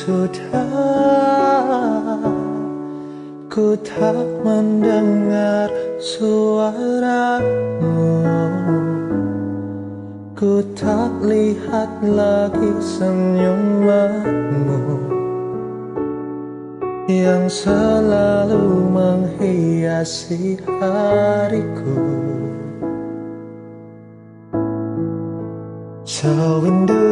sudah ku tak mendengar suaramu, ku tak lihat lagi senyumanmu yang selalu menghiasi hariku. Sewindu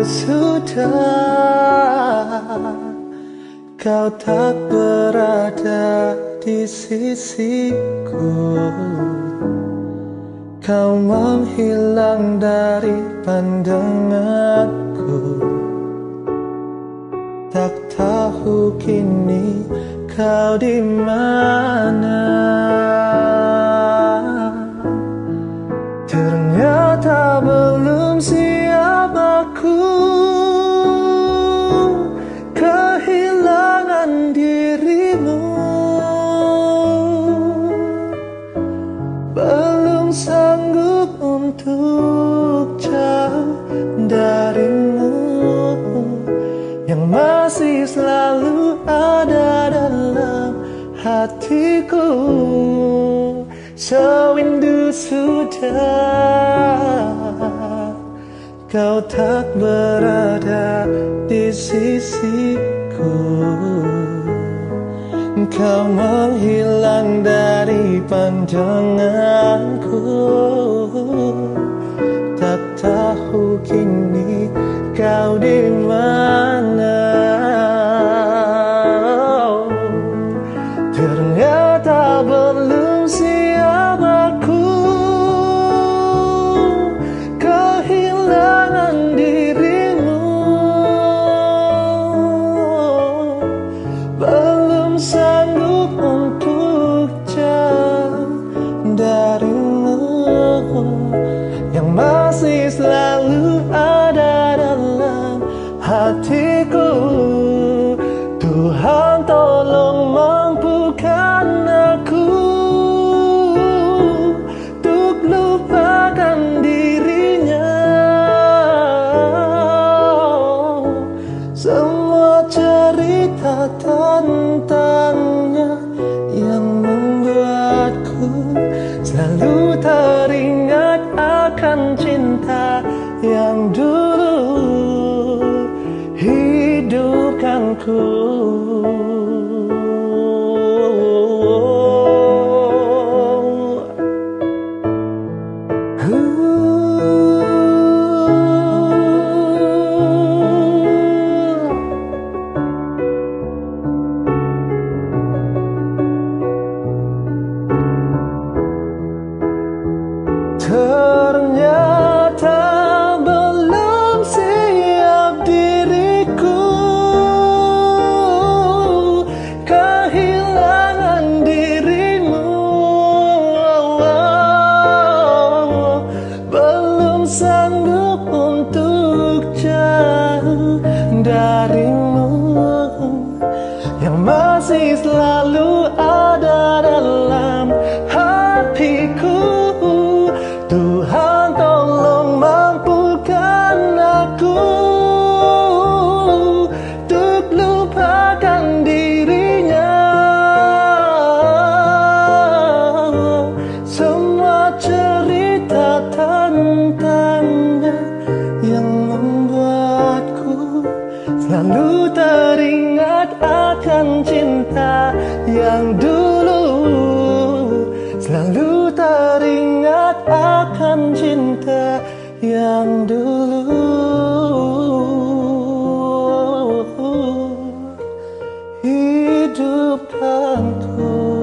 sudah kau tak berada di sisiku, kau menghilang dari pandanganku. Tak tahu kini kau di mana. Ternyata belum siap aku kehilangan dirimu. Belum sanggup untuk jauh darimu yang masih selalu ada dalam hatiku. Sewindu sudah kau tak berada di sisiku, kau menghilang dari pandanganku. Tak tahu kini kau di mana. Ternyata belum siap aku kehilangan dirimu. Belum sanggup untuk jauh darimu yang masih selalu ada dalam hatiku. Tuhan tolong mampukan aku untuk lupakan dirinya. Semua cerita tentangnya yang membuatku selalu teringat akan cinta yang dulu hidupkanku. Ternyata belum siap diriku kehilangan dirimu. Belum sanggup untuk jauh darimu yang masih selalu ada dalam hatiku. Tuhan tolong mampukan aku untuk lupakan dirinya. Semua cerita tentangnya yang membuatku selalu teringat akan cinta yang dulu. Selalu teringat akan cinta yang dulu hidupkanku.